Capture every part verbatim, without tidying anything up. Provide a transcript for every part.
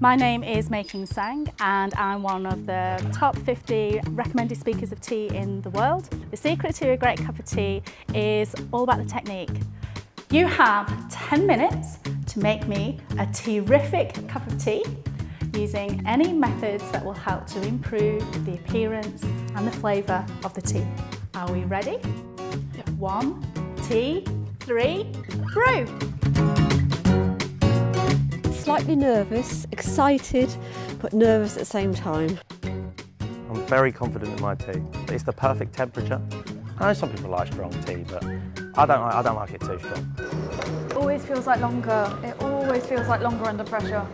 My name is Making Sang and I'm one of the top fifty recommended speakers of tea in the world. The secret to a great cup of tea is all about the technique. You have ten minutes to make me a terrific cup of tea using any methods that will help to improve the appearance and the flavour of the tea. Are we ready? One, two, three, brew! Slightly nervous, excited, but nervous at the same time. I'm very confident in my tea. It's the perfect temperature. I know some people like strong tea, but I don't, I don't like it too strong. It always feels like longer. It always feels like longer under pressure.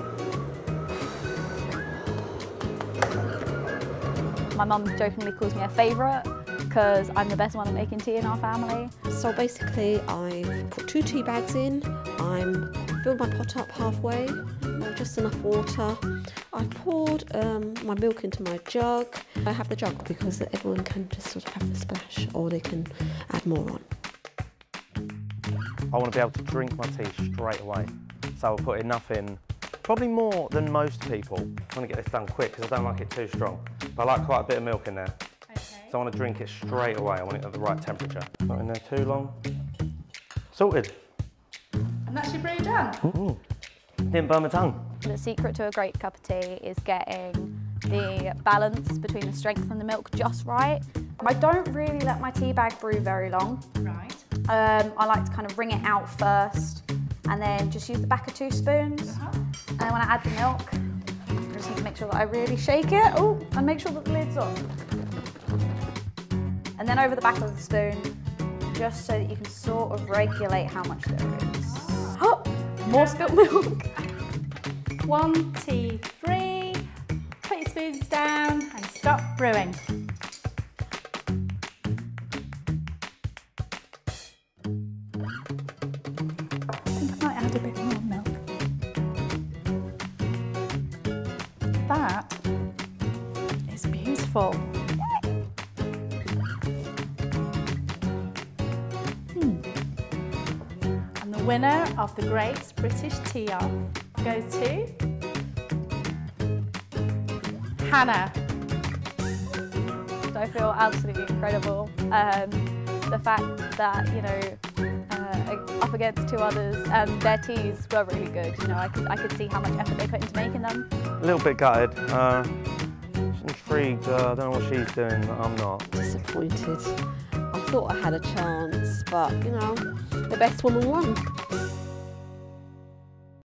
My mum jokingly calls me a favourite because I'm the best one at making tea in our family. So basically I've put two tea bags in, I'm filled my pot up halfway, just enough water. I've poured um, my milk into my jug. I have the jug because everyone can just sort of have a splash or they can add more on. I want to be able to drink my tea straight away, so I'll put enough in, probably more than most people. I want to get this done quick because I don't like it too strong, but I like quite a bit of milk in there. Okay. So I want to drink it straight away. I want it at the right temperature. Not in there too long. Sorted. And that's your brew done. Ooh. Didn't burn my tongue. The secret to a great cup of tea is getting the balance between the strength and the milk just right. I don't really let my tea bag brew very long. Right. Um, I like to kind of wring it out first and then just use the back of two spoons. Uh-huh. And then when I add the milk, I just need to make sure that I really shake it. Oh, and make sure that the lid's on. And then over the back of the spoon, just so that you can sort of regulate how much there is. Oh, more spilt milk. One, two, three. Put your spoons down and stop brewing. I think I might add a bit more milk. That is beautiful. The winner of the Great British Tea Off goes to Hannah. I feel absolutely incredible. Um, the fact that, you know, uh, up against two others and their teas were really good. You know, I could, I could see how much effort they put into making them. A little bit gutted. Uh, intrigued. Uh, I don't know what she's doing. I'm not. Disappointed. I thought I had a chance, but you know, the best woman won.